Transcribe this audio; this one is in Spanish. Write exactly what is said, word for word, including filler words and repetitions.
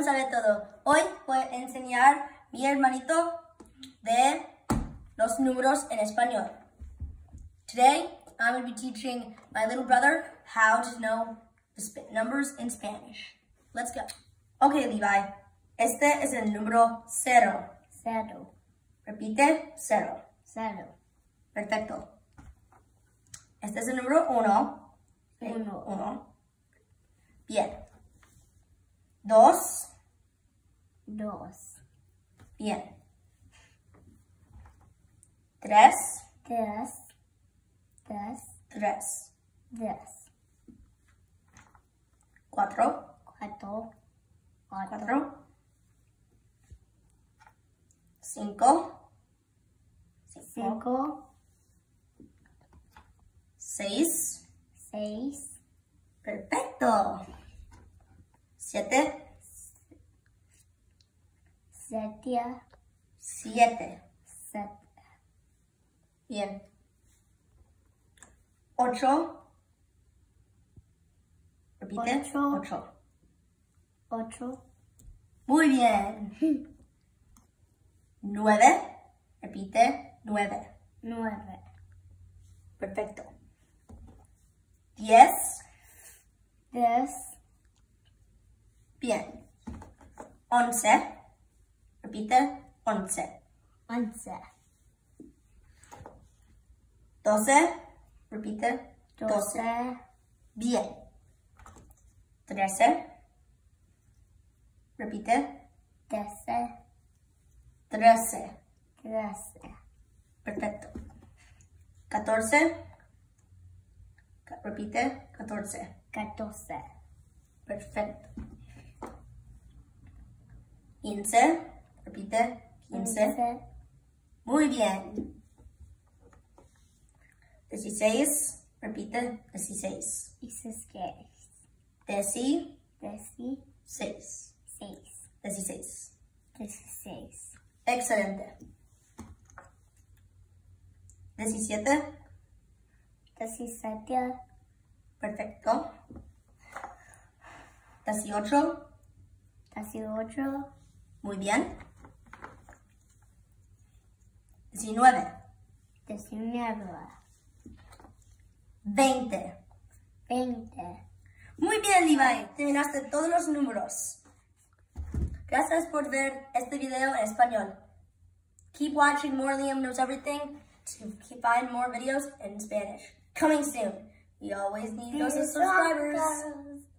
León sabe todo. Hoy voy a enseñar a mi hermanito de los números en español. Today, I'm going to be teaching my little brother how to know the sp- numbers in Spanish. Let's go. Okay, Levi. Este es el número cero. Cero. Repite, cero. Cero. Perfecto. Este es el número uno. Uno. Uno. Bien. Dos. Dos. Bien. Tres. Tres. Tres. Tres. Tres. Cuatro. Cuatro. Cuatro. Cuatro. Cinco. Cinco. Seis. Seis. Perfecto. Siete. Siete. Siete. Siete. Bien. Ocho. Repite. Ocho. Ocho. Ocho. Muy bien. Nueve. Repite. Nueve. Nueve. Perfecto. Diez. Diez. Bien. Once. Repite. Once. Once. Doce. Repite. Doce. Bien. Trece. Repite. Trece. Trece. Trece. Perfecto. Catorce. Ca- Repite. Catorce. Catorce. Perfecto. Quince. Repite. Quince. Muy bien. Dieciséis. Repite. Dieciséis. Dieciséis. Deci. Dieciséis. Seis. Seis. Dieciséis. Dieciséis. Excelente. Diecisiete. Diecisiete. Perfecto. Dieciocho. Dieciocho. Muy bien. Diecinueve. Diecinueve. Veinte. Veinte. Muy bien, Levi. Terminaste todos los números. Gracias por ver este video en español. Keep watching more Liam Knows Everything to keep find more videos in Spanish. Coming soon. We always need those subscribers.